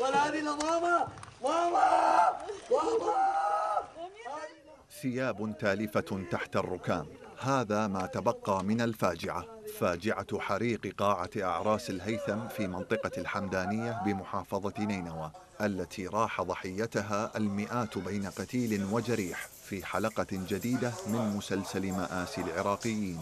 هذه لماما. ماما ماما. ثياب تالفة تحت الركام، هذا ما تبقى من الفاجعة، فاجعة حريق قاعة أعراس الهيثم في منطقة الحمدانية بمحافظة نينوى، التي راح ضحيتها المئات بين قتيل وجريح في حلقة جديدة من مسلسل مآسي العراقيين.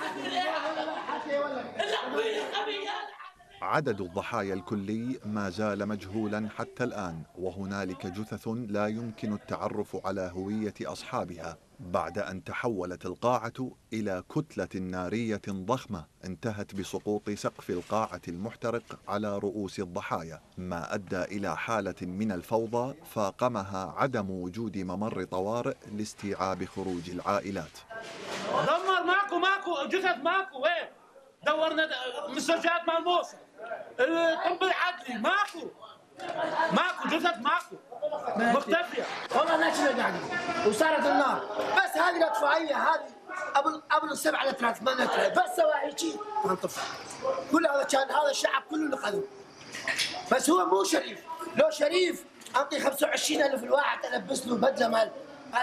عدد الضحايا الكلي ما زال مجهولا حتى الآن، وهنالك جثث لا يمكن التعرف على هوية أصحابها بعد أن تحولت القاعة إلى كتلة نارية ضخمة انتهت بسقوط سقف القاعة المحترق على رؤوس الضحايا، ما أدى إلى حالة من الفوضى فاقمها عدم وجود ممر طوارئ لاستيعاب خروج العائلات. دمر ماكو جثث ماكو، وين دورنا مستشفيات ملموسة، الطب العدلي ماكو جثث ماكو مختفية. والله نشنا قاعدين وصارت النار، بس هذه الاطفائية هذه قبل 7 لترات 8 لترات بس سواء شيء تنطفئ. كل هذا كان هذا الشعب كله نقذه، بس هو مو شريف. لو شريف أعطي 25,000 الواحد ألبس له بدلة مال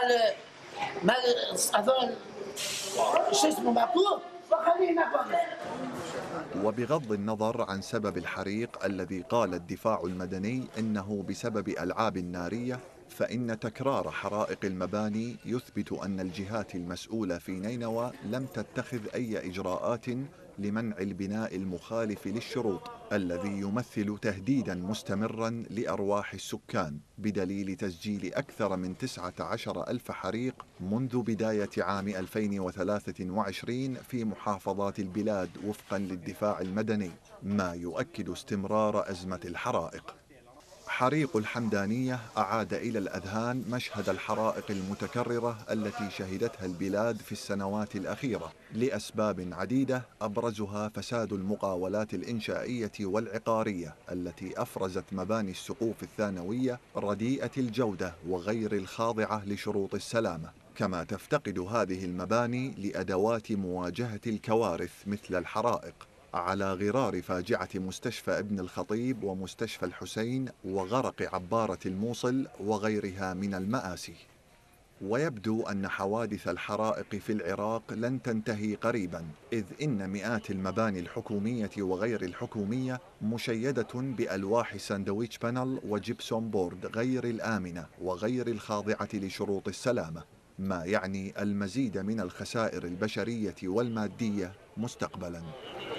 هذول شو اسمه ماكو وخليه نقذ. وبغض النظر عن سبب الحريق الذي قال الدفاع المدني إنه بسبب ألعاب نارية، فإن تكرار حرائق المباني يثبت أن الجهات المسؤولة في نينوى لم تتخذ أي إجراءات لمنع البناء المخالف للشروط الذي يمثل تهديدا مستمرا لأرواح السكان، بدليل تسجيل أكثر من 19,000 حريق منذ بداية عام 2023 في محافظات البلاد وفقا للدفاع المدني، ما يؤكد استمرار أزمة الحرائق. حريق الحمدانية أعاد إلى الأذهان مشهد الحرائق المتكررة التي شهدتها البلاد في السنوات الأخيرة لأسباب عديدة، أبرزها فساد المقاولات الإنشائية والعقارية التي أفرزت مباني السقوف الثانوية رديئة الجودة وغير الخاضعة لشروط السلامة، كما تفتقد هذه المباني لأدوات مواجهة الكوارث مثل الحرائق، على غرار فاجعة مستشفى ابن الخطيب ومستشفى الحسين وغرق عبارة الموصل وغيرها من المآسي. ويبدو أن حوادث الحرائق في العراق لن تنتهي قريبا، إذ إن مئات المباني الحكومية وغير الحكومية مشيدة بألواح ساندويتش بانل وجيبسون بورد غير الآمنة وغير الخاضعة لشروط السلامة، ما يعني المزيد من الخسائر البشرية والمادية مستقبلا.